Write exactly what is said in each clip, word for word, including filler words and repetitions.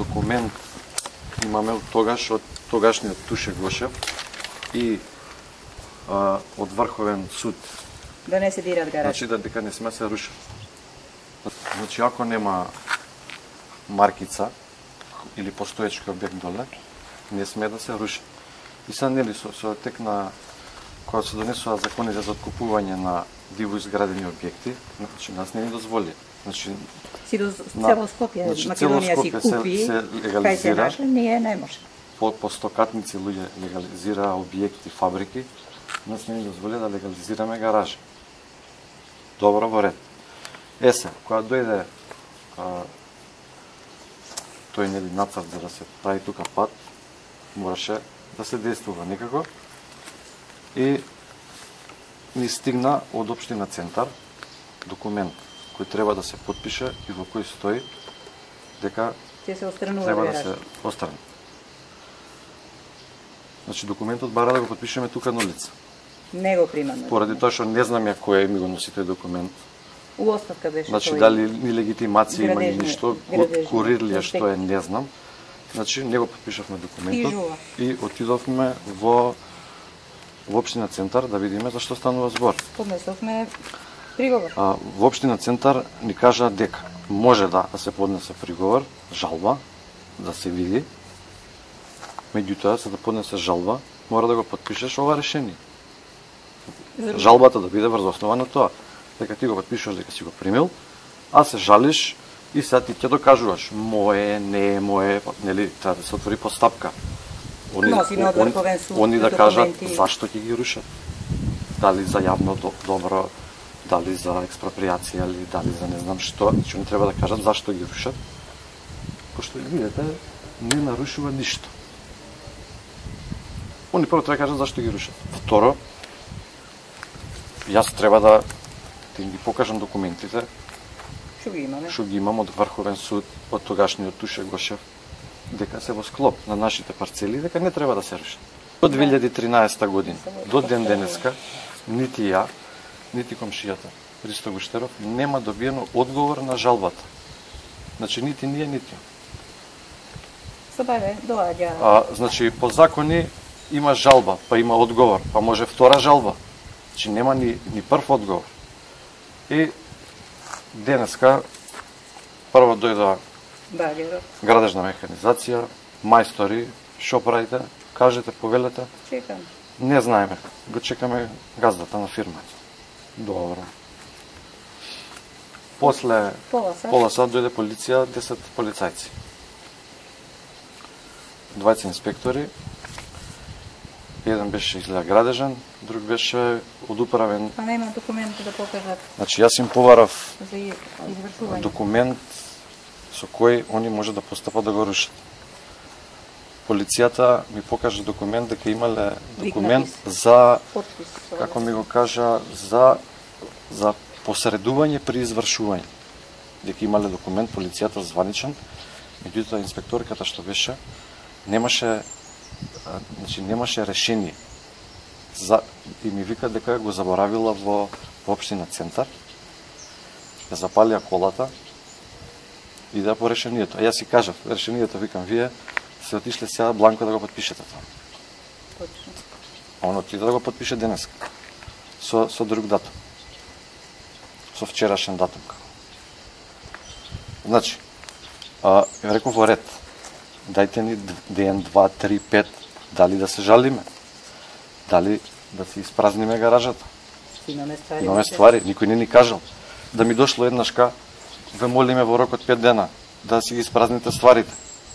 документ имаме од тогаш, од тогашниот Туше Гошев и а, од Врховен суд. Да не се дират гаражи. Значи да дека не сме се рушат. Значи ако нема маркица или постоечки објект доле, не сме да се рушат. И са нели со, со тек на кога се донесува законите за откупување на диво изградени објекти, значи нас не ни дозволи. Значи си до цело Скопје, значи, Македонија си купи, се, се легализира, кај се нашли, ние не може. По, по стокатници луѓе легализира објекти, фабрики, нас не ни дозволи да легализираме гаражи. Добро, во ред. Е се, кога дојде а, тој нели нацрт за да се прави тука пат, мораше да се действува некако и ни стигна од Општина Центар документ кој треба да се потпише и во кој стои дека Ќе се отстранува треба да гараж. се отстрани. Значи документот бара да го потпишеме тука на улица. Не го примаме. Поради тоа што не знам ја кој ми го носи тој документ. У оставка беше Значи тој. дали ни легитимација има ни Градежни- ништо, градежни курир ли е, што е, инспектор. не знам. Значи не го потпишавме документот Крижува. и отидовме во во Општина Центар да видиме за што станува збор. Поднесовме приговор. А, во Општина Центар ни кажа дека може да, да се поднесе приговор, жалба, да се види. Меѓутоа, за да поднесе жалба, мора да го потпишеш ова решение. Жалбата да биде врз основа на тоа. Дека ти го потпишуваш дека си го примил, а се жалиш и сега ти ќе докажуваш мое, не е мое, нели, треба да се отвори постапка. Они, Носи на они, Врховен суд они да кажат документи. зашто ќе ги рушат. Дали за јавно до- добро, дали за експроприација или дали за не знам што, значи они треба да кажат зашто ги рушат. Пошто видите, не нарушува ништо. Они прво треба да кажат зашто ги рушат. Второ, јас треба да ти ги покажам документите Што ги имаме? што ги имам од Врховен суд, од тогашниот Туше Гошев, дека се во склоп на нашите парцели, дека не треба да се рушат. До две илјади и тринаесета година, до ден денеска, нити ја, нити комшијата, Христо Гуштеров, нема добиено одговор на жалбата. Значи, нити ние, нити. Со бајбе, доаѓа. А, значи, по закони има жалба, па има одговор, па може втора жалба. Значи, нема ни, ни прв одговор. И денеска, прво дојдоа Багерот. градежна механизација, мајстори, шо правите, кажете, повелете, Чекам. не знаеме, го чекаме газдата на фирмата. Добро. После Пола сат. пола сат дојде полиција, десет полицајци. Двајца инспектори, еден беше изгледа градежен, друг беше одуправен. А нема документи да покажат Значи јас им побарав за извршување. документ со кој они може да постапат да го рушат. Полицијата ми покажа документ дека имале документ за, Подпис. како ми го кажа, за за посредување при извршување. Дека имале документ полицијата званичен, меѓутоа инспекторката што беше немаше а, значи немаше решение. За и ми вика дека го заборавила во, во Општина Центар. Ја запалија колата и да по решението. А јас си кажав, решението викам вие се отишле сега бланко да го потпишете тоа. Точно. А он отиде да го потпише денеска. Со со друг датум. Со вчерашен датум. Значи, а, ја реков во ред. Дајте ни ден, два, три, пет, дали да се жалиме, дали да се испразниме гаражата. Имаме ствари. Имаме ствари, никој не ни кажал. Да ми дошло еднашка, ве молиме во рок од пет дена, да си ги испразните стварите.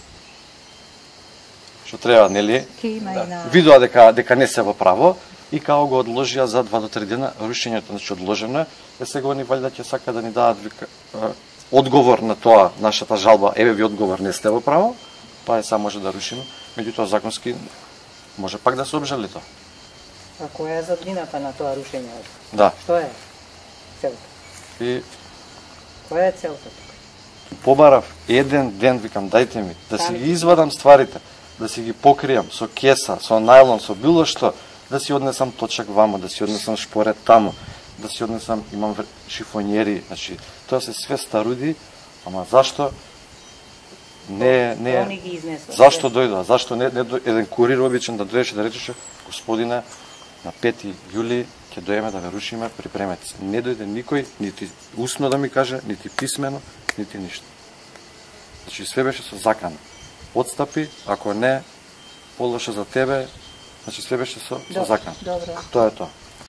Што треба, нели? Ки има и на... Видоа дека дека не се во право и као го одложија за два до три дена рушењето, значи одложено е, е сега они валјда ќе сака да ни дадат вика, е, одговор на тоа, нашата жалба, еве ви одговор, не сте во право, па е само може да рушиме, меѓутоа законски може пак да се обжали тоа. А која е заднината на тоа рушење? Да. Што е целта? И Која е целта? побарав еден ден, викам, дајте ми, да си ги извадам стварите, да си ги покријам со кеса, со најлон, со било што, да си однесам точак вамо, да си однесам шпорет тамо, да си однесам, имам шифонјери, значи, тоа се све старуди, ама зашто не не Они ги изнесоа. Зашто дојдоа? Зашто не, не до- еден курир обичен да дојдеше да речеше господине на пети јули ќе дојдеме да ве рушиме, припремете се. Не дојде никој, нити усно да ми каже, нити писмено, нити ништо. Значи све беше со закана. Отстапи, ако не, полоше за тебе, значи све беше со, со Добро, закана. добро. Тоа е тоа.